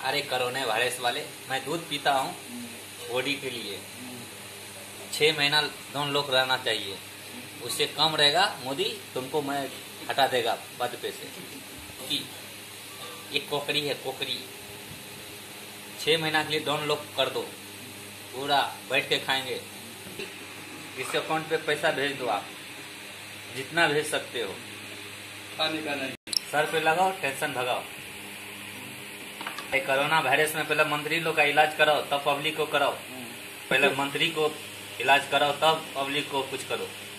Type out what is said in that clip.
अरे corona virus वाले, मैं दूध पीता हूँ बॉडी के लिए। 6 महीना दोनों लोग रहना चाहिए, उससे कम रहेगा मोदी तुमको मैं हटा देगा पद पे से। कि ये कोकरी है, कोकरी 6 महीना के लिए दोनों लोग कर दो, पूरा बैठ के खाएंगे। इस अकाउंट पे पैसा भेज दो, आप जितना भेज सकते हो, खाने का नहीं, सर पे लगाओ, टेंशन भगाओ। कोरोना वायरस में पहले मंत्री लोग का इलाज कराओ, तब पब्लिक को कराओ। पहले मंत्री को इलाज कराओ, तब पब्लिक को कुछ करो।